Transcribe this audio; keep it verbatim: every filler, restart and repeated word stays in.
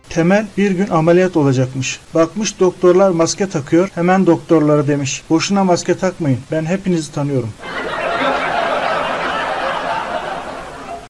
Temel bir gün ameliyat olacakmış. Bakmış doktorlar maske takıyor. Hemen doktorlara demiş: boşuna maske takmayın. Ben hepinizi tanıyorum.